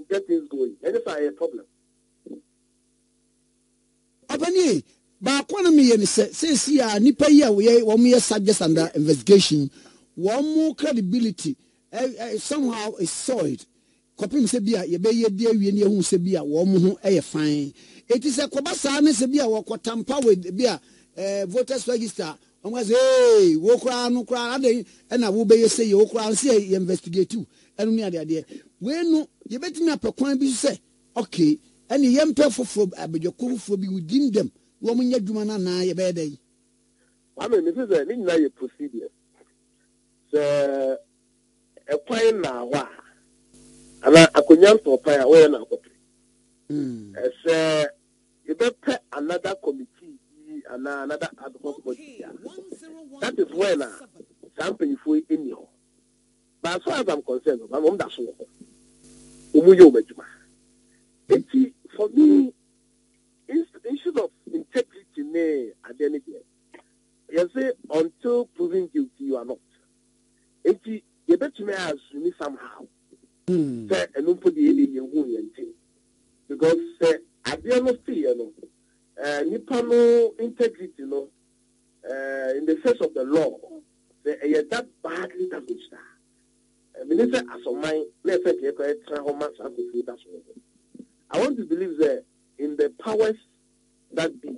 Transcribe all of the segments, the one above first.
get things going. And that's a problem. Abani, but one me says here, Nipa here, we are subject under investigation. One more credibility somehow is soiled. Kopim sebia ye be ye dia wie ne hu sebia wo mo ho fine. It is a kobasa ne sebia wo kwatampa we bia voters register. Omo say hey wo kra no kra ade na wo be ye say ye wo kra say ye investigate you. Enu ne ade we no ye betimi apekwan bi say okay ene ye mpe foforo abedwako foforo bi within them wo mo nya dwuma na ye be dey. I mean this is a ni na ye procedure. So a point na wa ana akonyanto pa ya we na akopre you better another committee and another ad hoc committee. That is when something for in you. But as far as I'm concerned, I'm that's all. For me, issue of integrity at the end of the day. You say until proven guilty you are not. You better me assume somehow. Say and don't put the alien because at the end of the year, Nipano integrity, in the face of the law, they are that badly damaged. Minister, as of mine, let's say, I want to believe that in the powers that be,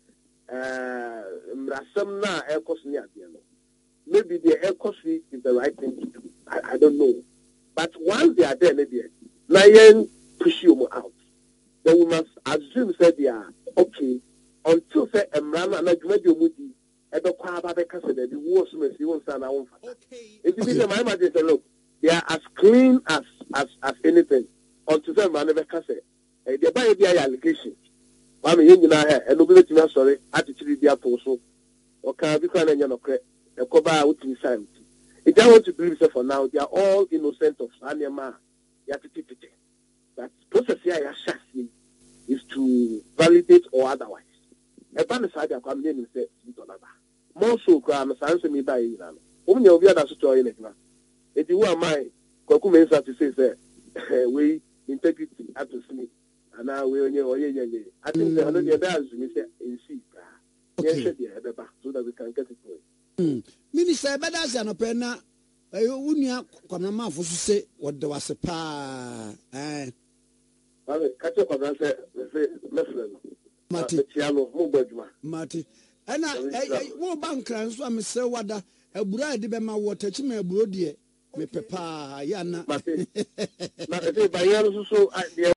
maybe the air cost is the right thing to do. I don't know. But once they are there, maybe Nayan push you out. Then we must assume that they are okay until say Emrana and Adjumedio Mudi Edo Kwaba Bekasa the worst mess you won't stand out. If you say my imagine say look, they are as clean as anything until say Emrana Bekasa. They buy the allegation. I mean you know and nobody to me sorry attitude dia poso. Okay, because I know correct. The cover out inside. If I want to believe so for now, they are all innocent of Anima. That process here is to validate or otherwise. A ban side of coming in say more so crime answer me by Iran. Only of the other story in it. If you are my Kokumensa to say we integrity at to sleep. And now we only I think the other guys we say in see. Yes, so that we can get it going. Minister Badas and Opena, Unia Konama for say what there was a pa. Catch up on that, Marty. And I won't bank and so I'm so what a bride bema water chime brody, me papa, Yana. But by so